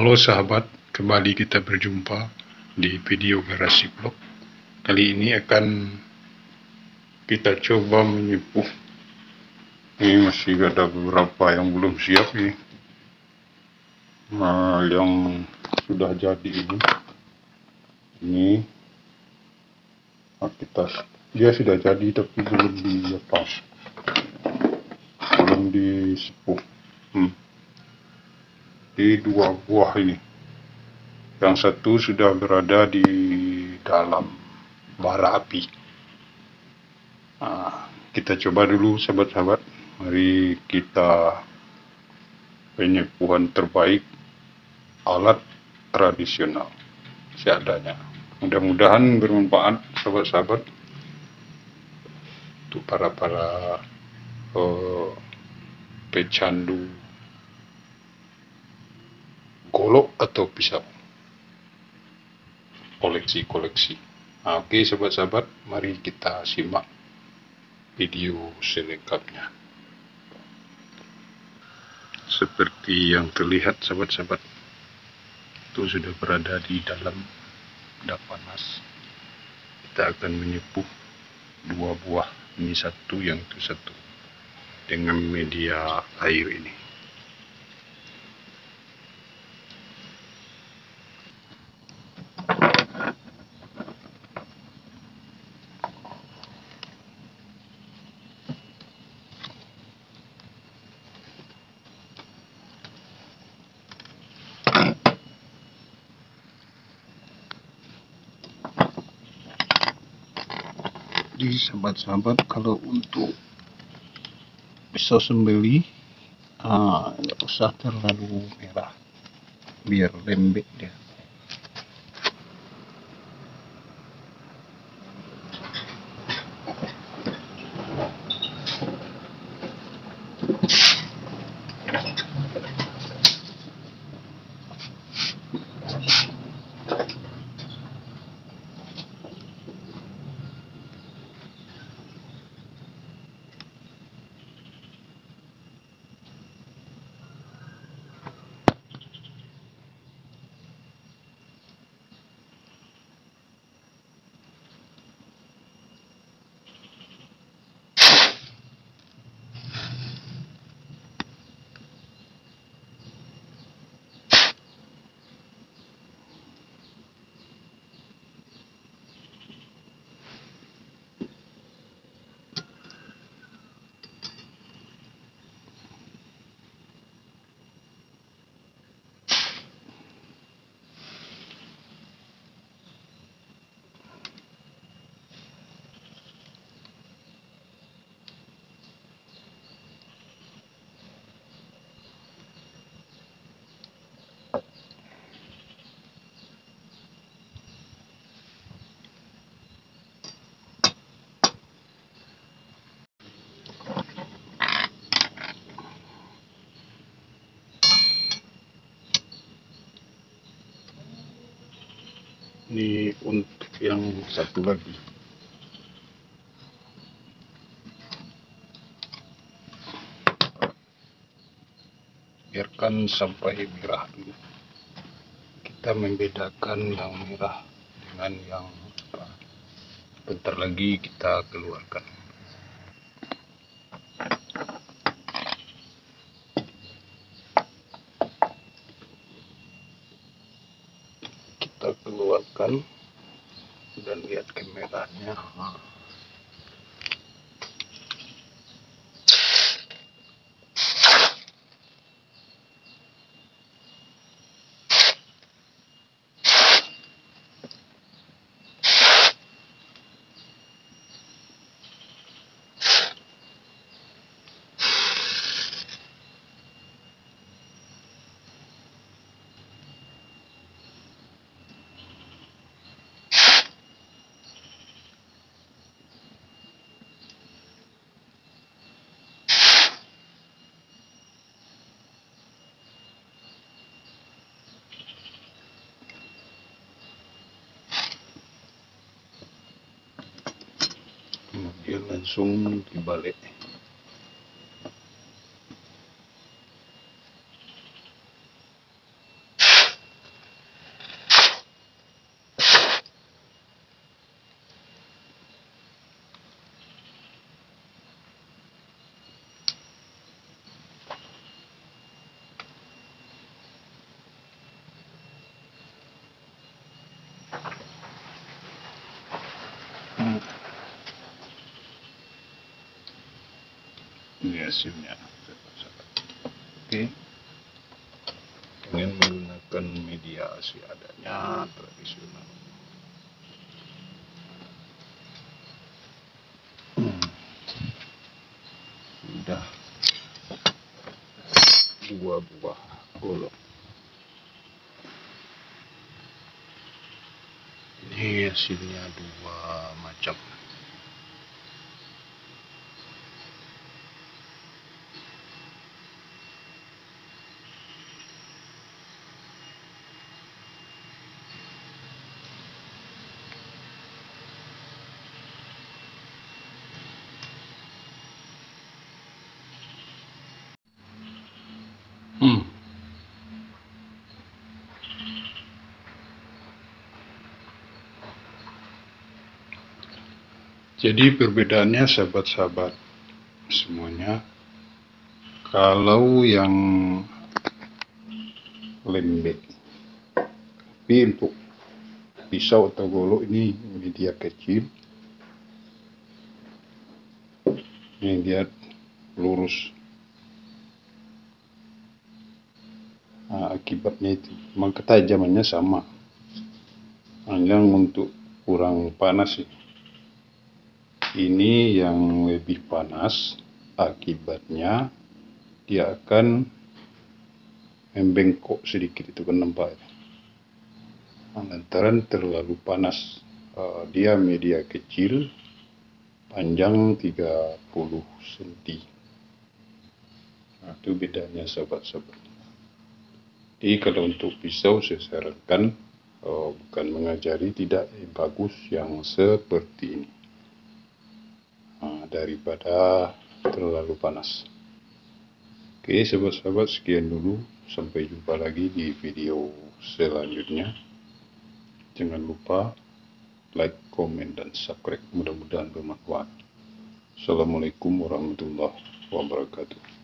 Halo sahabat, kembali kita berjumpa di video Garasi Vlog. Kali ini akan kita coba menyepuh. Ini masih ada beberapa yang belum siap nih. Nah, yang sudah jadi ini dia sudah jadi tapi belum belum disepuh. Di dua buah ini. Yang satu sudah berada di dalam bara api. Nah, kita coba dulu sahabat-sahabat. Mari kita penyepuhan terbaik alat tradisional seadanya. Mudah-mudahan bermanfaat sahabat-sahabat untuk para pecandu golok atau pisau koleksi. Nah, oke sahabat-sahabat, mari kita simak video selengkapnya. Seperti yang terlihat sahabat-sahabat, itu sudah berada di dalam benda panas. Kita akan menyepuh dua buah, ini satu, yang itu satu, dengan media air ini. Jadi sahabat-sahabat, kalau untuk pisau sembeli nggak usah terlalu merah, biar lembek dia. Ini untuk yang satu lagi. Biarkan sampai merah dulu. Kita membedakan yang merah dengan yang terang. Bentar lagi kita keluarkan. Kita keluarkan dan lihat kemerahnya. Kemudian langsung dibalik. ini hasilnya. Oke, dengan menggunakan media seadanya tradisional. Sudah 2 buah golok. Ini hasilnya 2 macam. Jadi perbedaannya sahabat-sahabat semuanya, kalau yang lembek, tapi untuk pisau atau golok ini media kecil, ini dia lurus. Akibatnya itu, maka ketajamannya sama, hanya untuk kurang panas sih. Ini yang lebih panas, akibatnya dia akan membengkok sedikit, itu kan nampak. Lantaran terlalu panas. Dia media kecil, panjang 30 cm. Itu bedanya sahabat-sahabat. Jadi kalau untuk pisau saya sarankan bukan mengajari, tidak bagus yang seperti ini. Daripada terlalu panas. Oke sahabat-sahabat, sekian dulu, sampai jumpa lagi di video selanjutnya. Jangan lupa like, komen, dan subscribe, mudah-mudahan bermanfaat. Assalamualaikum warahmatullahi wabarakatuh.